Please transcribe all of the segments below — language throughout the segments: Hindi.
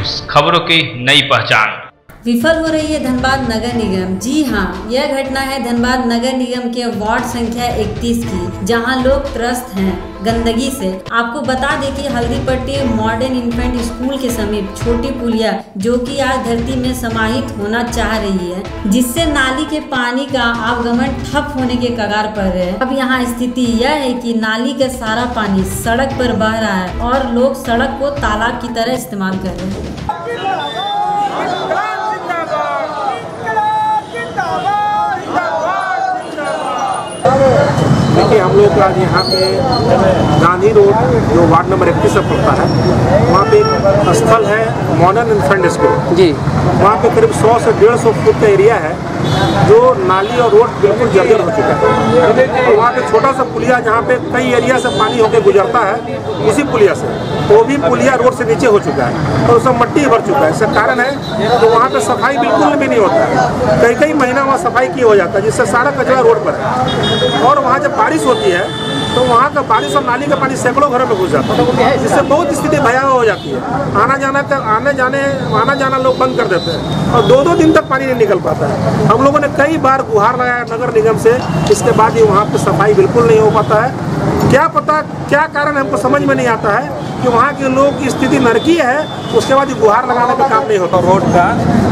न्यूज, खबरों की नई पहचान। विफल हो रही है धनबाद नगर निगम। जी हाँ, यह घटना है धनबाद नगर निगम के वार्ड संख्या 31 की, जहां लोग त्रस्त हैं गंदगी से। आपको बता दें कि हल्दीपट्टी मॉडर्न इन्फेंट स्कूल के समीप छोटी पुलिया जो कि आज धरती में समाहित होना चाह रही है, जिससे नाली के पानी का आवागमन ठप होने के कगार पर है। अब यहाँ स्थिति यह है कि नाली का सारा पानी सड़क पर बह रहा है और लोग सड़क को तालाब की तरह इस्तेमाल कर रहे हैं। देखिए, हम लोग आज यहाँ पे गांधी रोड जो वार्ड नंबर 31 से पड़ता है, वहाँ पे एक स्थल है मॉडर्न इन्फेंट स्कूल जी। वहाँ पे करीब 100 से 150 फुट का एरिया है जो नाली और रोड बिल्कुल जर्जर हो चुका है। और वहाँ पे छोटा सा पुलिया जहाँ पे कई एरिया से पानी होकर गुजरता है, उसी पुलिया से वो भी पुलिया रोड से नीचे हो चुका है और उसमें मट्टी भर चुका है। इसका कारण है तो वहाँ पे सफाई बिल्कुल भी नहीं होता है। कई महीना वहाँ सफाई की हो जाता है, जिससे सारा कचरा रोड पर है। और वहाँ जब बारिश होती है तो वहाँ का बारिश और नाली का पानी सैकड़ों घरों में घुस जाता है, जिससे बहुत स्थिति भयावह हो जाती है। आना जाना लोग बंद कर देते हैं और 2-2 दिन तक पानी नहीं निकल पाता है। हम लोगों ने कई बार गुहार लगाया नगर निगम से, इसके बाद ही वहाँ पे सफाई बिल्कुल नहीं हो पाता है। क्या पता क्या कारण हमको समझ में नहीं आता है कि वहाँ के लोग की स्थिति नरकीय है, उसके बाद गुहार लगाने पे काम नहीं होता। रोड का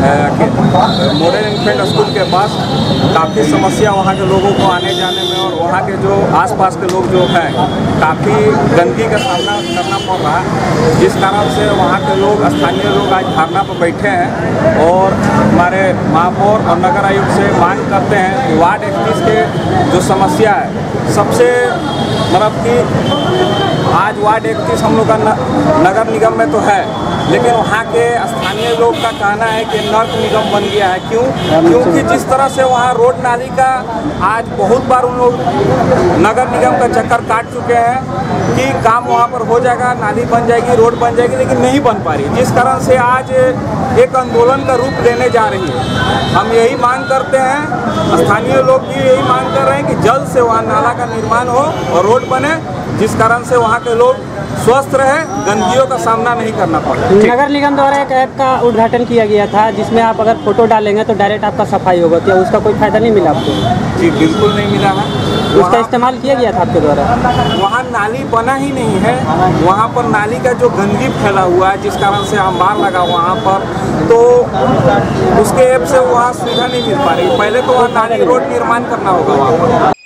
मॉडर्न इन्फेंट स्कूल के पास काफ़ी समस्या वहाँ के लोगों को आने जाने में, और वहाँ के जो आसपास के लोग जो हैं काफ़ी गंदगी का सामना करना पड़ रहा है, जिस कारण से वहाँ के लोग स्थानीय लोग आज धरना पर बैठे हैं और हमारे महापौर और नगर आयुक्त से मांग करते हैं कि वार्ड 31 के जो समस्या है सबसे मतलब कि आज वार्ड 31 हम लोग का नगर निगम में तो है, लेकिन वहाँ के स्थानीय लोग का कहना है कि नर्क निगम बन गया है। क्योंकि जिस तरह से वहाँ रोड नाली का आज बहुत बार उन लोग नगर निगम का चक्कर काट चुके हैं कि काम वहाँ पर हो जाएगा, नाली बन जाएगी, रोड बन जाएगी, लेकिन नहीं बन पा रही, जिस कारण से आज एक आंदोलन का रूप लेने जा रही है। हम यही मांग करते हैं, स्थानीय लोग भी यही मांग कर रहे हैं कि जल्द से वहाँ नाला का निर्माण हो और रोड बने, जिस कारण से वहाँ के लोग स्वस्थ रहे, गंदगियों का सामना नहीं करना पड़े। नगर निगम द्वारा एक ऐप का उद्घाटन किया गया था जिसमें आप अगर फोटो डालेंगे तो डायरेक्ट आपका सफाई होगा, क्या उसका कोई फायदा नहीं मिला आपको? जी बिल्कुल नहीं मिला है। उसका इस्तेमाल किया गया था आपके द्वारा? वहाँ नाली बना ही नहीं है, वहाँ पर नाली का जो गंदगी फैला हुआ है, जिस कारण से अंबार लगा वहाँ पर, तो उसके ऐप से वहाँ सुविधा नहीं मिल पा रही। पहले तो वहाँ नाली रोड निर्माण करना होगा वहाँ पर।